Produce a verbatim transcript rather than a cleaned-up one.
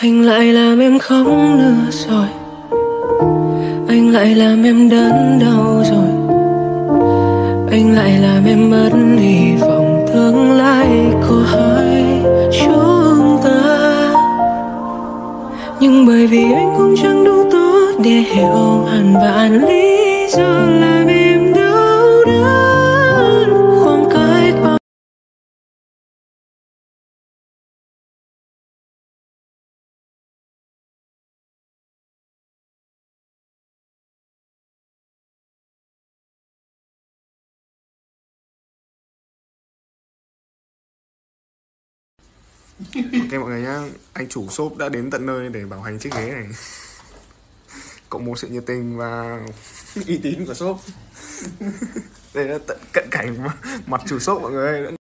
Anh lại làm em khóc nữa rồi, anh lại làm em đớn đau rồi, anh lại làm em mất hy vọng tương lai của hai chúng ta. Nhưng bởi vì anh cũng chẳng đủ tốt để hiểu hẳn vạn lý do làm em đau đớn. Khoảng cách bao Ok mọi người nhá, anh chủ shop đã đến tận nơi để bảo hành chiếc ghế này. Cộng một sự nhiệt tình và uy tín của shop. Đây là tận cận cảnh mặt chủ shop mọi người.